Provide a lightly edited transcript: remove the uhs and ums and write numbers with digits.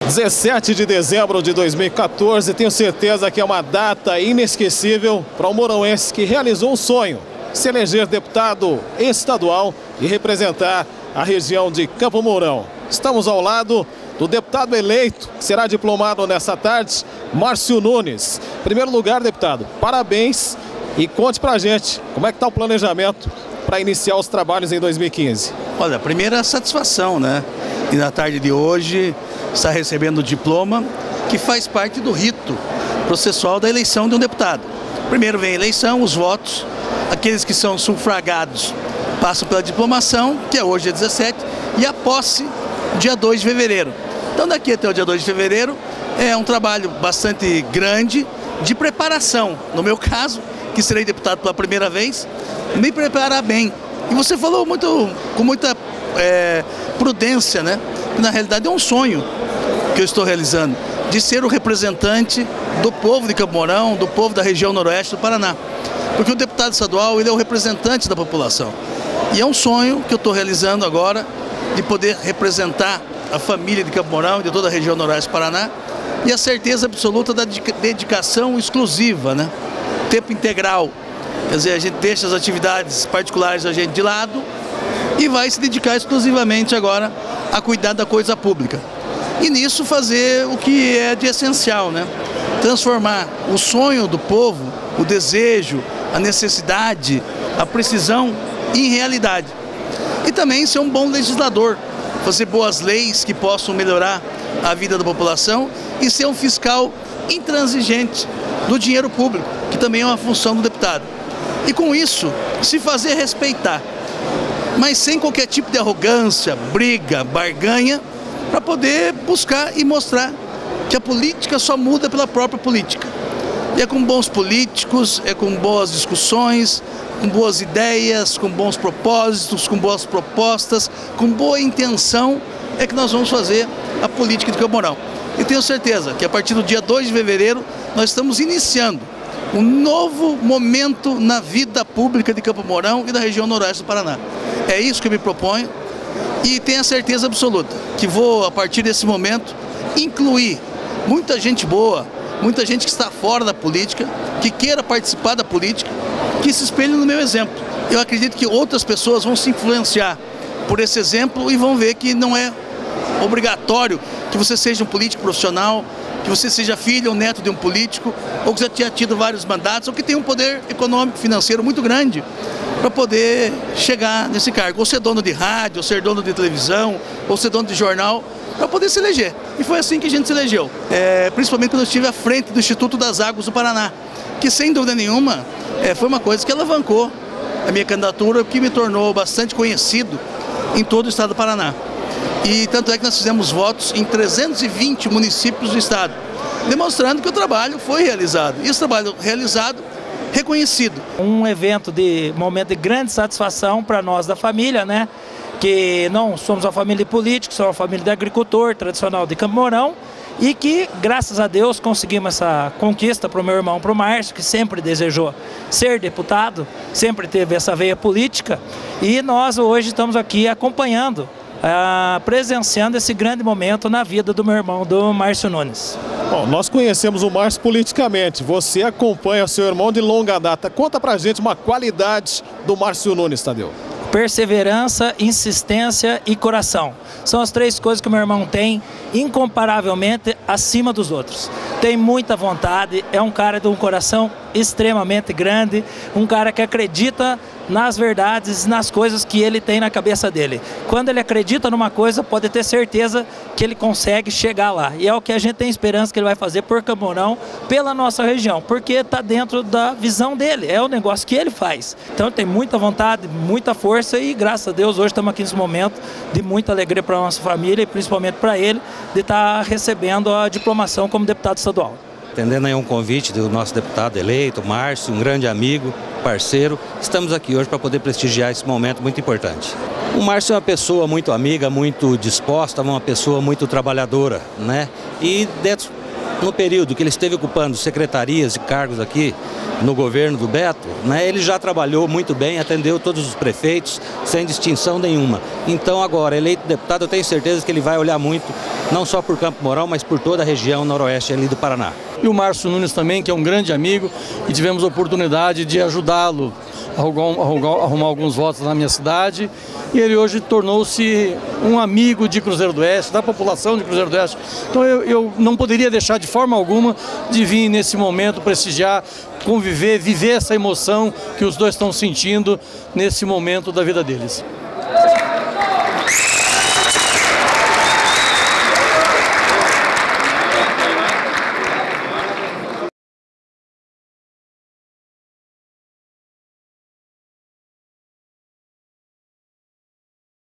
17 de dezembro de 2014, tenho certeza que é uma data inesquecível para o mourãoense que realizou um sonho, se eleger deputado estadual e representar a região de Campo Mourão. Estamos ao lado do deputado eleito, que será diplomado nessa tarde, Márcio Nunes. Em primeiro lugar, deputado, parabéns e conte pra gente como é que está o planejamento para iniciar os trabalhos em 2015. Olha, a primeira satisfação, né? E na tarde de hoje está recebendo o diploma que faz parte do rito processual da eleição de um deputado. Primeiro vem a eleição, os votos, aqueles que são sufragados passam pela diplomação, que é hoje, dia 17, e a posse, dia 2 de fevereiro. Então daqui até o dia 2 de fevereiro é um trabalho bastante grande de preparação. No meu caso, que serei deputado pela primeira vez, me preparar bem. E você falou com muita prudência, né? Na realidade é um sonho que eu estou realizando, de ser o representante do povo de Campo Mourão, do povo da região noroeste do Paraná. Porque o deputado estadual, ele é o representante da população. E é um sonho que eu estou realizando agora, de poder representar a família de Campo Mourão e de toda a região noroeste do Paraná, e a certeza absoluta da dedicação exclusiva, né? Tempo integral. Quer dizer, a gente deixa as atividades particulares da gente de lado e vai se dedicar exclusivamente agora a cuidar da coisa pública. E nisso fazer o que é de essencial, né? Transformar o sonho do povo, o desejo, a necessidade, a precisão em realidade. E também ser um bom legislador, fazer boas leis que possam melhorar a vida da população e ser um fiscal intransigente do dinheiro público, que também é uma função do deputado. E com isso, se fazer respeitar, mas sem qualquer tipo de arrogância, briga, barganha, para poder buscar e mostrar que a política só muda pela própria política. E é com bons políticos, é com boas discussões, com boas ideias, com bons propósitos, com boas propostas, com boa intenção, é que nós vamos fazer a política de Campo Mourão. E tenho certeza que a partir do dia 2 de fevereiro nós estamos iniciando um novo momento na vida pública de Campo Mourão e da região noroeste do Paraná. É isso que eu me proponho e tenho a certeza absoluta que vou, a partir desse momento, incluir muita gente boa, muita gente que está fora da política, que queira participar da política, que se espelhe no meu exemplo. Eu acredito que outras pessoas vão se influenciar por esse exemplo e vão ver que não é obrigatório que você seja um político profissional, que você seja filho ou neto de um político, ou que já tenha tido vários mandatos, ou que tenha um poder econômico, financeiro muito grande para poder chegar nesse cargo. Ou ser dono de rádio, ou ser dono de televisão, ou ser dono de jornal, para poder se eleger. E foi assim que a gente se elegeu. Principalmente quando eu estive à frente do Instituto das Águas do Paraná, que sem dúvida nenhuma foi uma coisa que alavancou a minha candidatura, que me tornou bastante conhecido em todo o estado do Paraná. E tanto é que nós fizemos votos em 320 municípios do estado, demonstrando que o trabalho foi realizado. E esse trabalho realizado, reconhecido. Um evento de momento de grande satisfação para nós da família, né? Que não somos uma família de políticos, somos uma família de agricultor tradicional de Campo Mourão, e que, graças a Deus, conseguimos essa conquista para o meu irmão, para o Márcio, que sempre desejou ser deputado, sempre teve essa veia política, e nós hoje estamos aqui acompanhando, presenciando esse grande momento na vida do meu irmão, do Márcio Nunes. Bom, nós conhecemos o Márcio politicamente, você acompanha o seu irmão de longa data. Conta pra gente uma qualidade do Márcio Nunes, Tadeu. Perseverança, insistência e coração. São as três coisas que o meu irmão tem, incomparavelmente acima dos outros. Tem muita vontade, é um cara de um coração extremamente grande, um cara que acredita nas verdades, nas coisas que ele tem na cabeça dele. Quando ele acredita numa coisa, pode ter certeza que ele consegue chegar lá. E é o que a gente tem esperança que ele vai fazer por Campo Mourão, pela nossa região, porque está dentro da visão dele, é o negócio que ele faz. Então ele tem muita vontade, muita força e graças a Deus hoje estamos aqui nesse momento de muita alegria para a nossa família e principalmente para ele, de estar recebendo a diplomação como deputado estadual. Atendendo aí um convite do nosso deputado eleito, Márcio, um grande amigo, parceiro, estamos aqui hoje para poder prestigiar esse momento muito importante. O Márcio é uma pessoa muito amiga, muito disposta, uma pessoa muito trabalhadora, né? E dentro no período que ele esteve ocupando secretarias e cargos aqui no governo do Beto, né, ele já trabalhou muito bem, atendeu todos os prefeitos, sem distinção nenhuma. Então agora, eleito deputado, eu tenho certeza que ele vai olhar muito, não só por Campo Mourão, mas por toda a região noroeste ali do Paraná. E o Márcio Nunes também, que é um grande amigo, e tivemos a oportunidade de ajudá-lo a arrumar alguns votos na minha cidade. E ele hoje tornou-se um amigo de Cruzeiro do Oeste, da população de Cruzeiro do Oeste. Então eu não poderia deixar de forma alguma de vir nesse momento prestigiar, conviver, viver essa emoção que os dois estão sentindo nesse momento da vida deles.